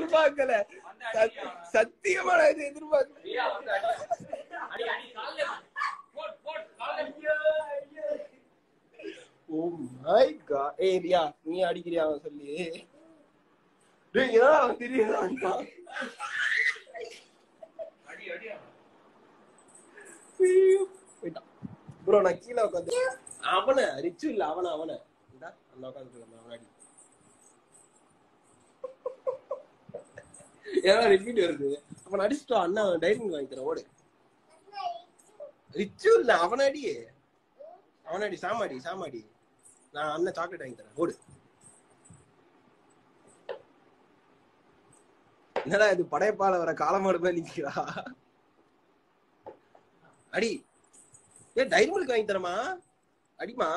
எதிர்பார்க்கல. சத்தியமா நான் இது எதிர்பார்க்கல. Oh my god. ஏய் ரியா, நீ அடிக்கிறியா சொல்லி? டேய் ஏடா தெரியுதா? ப்ரோ நான் கீழே உட்காந்து அவனை ரிச்சு இல்ல அவனை அந்த உட்காந்துட்டு அவனாடி ஏன்னா ரிப்பீட் வருது. அவன் அடிச்சுட்டோ அண்ணா டைரிங் வாங்கி தரேன் ஓடு. ரிச்சு இல்ல அவனாடி சாமாடி நான் அண்ணன் சாக்லேட் வாங்கி தரேன் ஓடு. என்னடா இது படையப்பால வர காலமாடு போய் நிக்கிறா? அடி ஏ டைரி மில்க் வாங்கி தரமா அடிமா.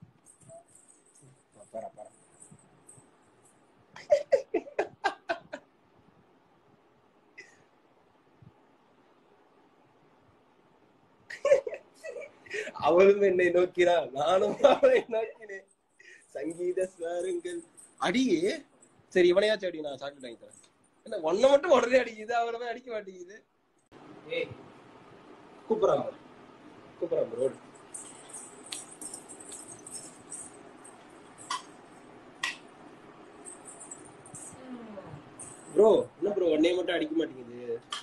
அவளும் என்னை நோக்கிறாள், நானும் அவளை நோக்கினேன். சங்கீத ஸ்வரங்கள். அடி சரி இவனையாச்சும் அடி, நான் சாக்லேட் வாங்கி தரேன். என்ன ஒன்ன மட்டும் உடனே அடிக்குது, அவரை அடிக்க மாட்டேங்குது. கூப்பிடுறான் ப்ரோ. ப்ரோ என்ன ப்ரோ உன்னைய மட்டும் அடிக்க மாட்டேங்குது?